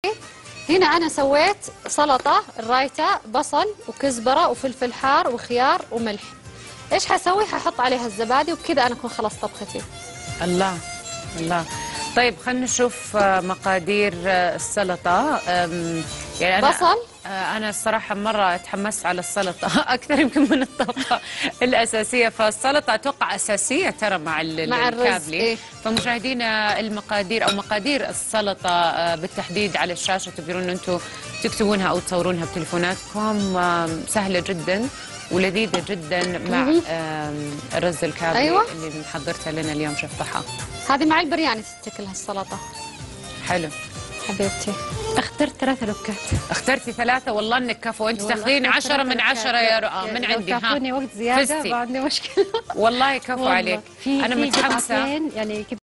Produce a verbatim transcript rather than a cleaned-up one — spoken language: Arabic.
هنا أنا سويت سلطة الرايتة، بصل وكزبرة وفلفل حار وخيار وملح. إيش حسوي؟ ححط عليها الزبادي وبكذا أنا أكون خلاص طبختي. الله الله. طيب خلينا نشوف مقادير السلطة. يعني أنا بصل. أنا الصراحة مرة تحمست على السلطة أكثر يمكن من الطبخة الأساسية، فالسلطة أتوقع أساسية ترى مع مع الكابلي. إيه؟ فمشاهدينا المقادير أو مقادير السلطة بالتحديد على الشاشة، تقدرون أنتم تكتبونها أو تصورونها بتليفوناتكم. سهلة جدا ولذيذة جدا مع الرز الكابلي. أيوة. اللي محضرتها لنا اليوم شيف ضحى. هذه مع البرياني تتكل هالسلطة. حلو حبيبتي. اخترت ثلاثة لوكات. اخترتي ثلاثة، والله انك كفو. انت تاخذين عشرة من عشرة يا رؤى من عندي. ها تعطوني وقت زيادة ما عندي مشكلة. والله كفو عليك. انا متحمسة يعني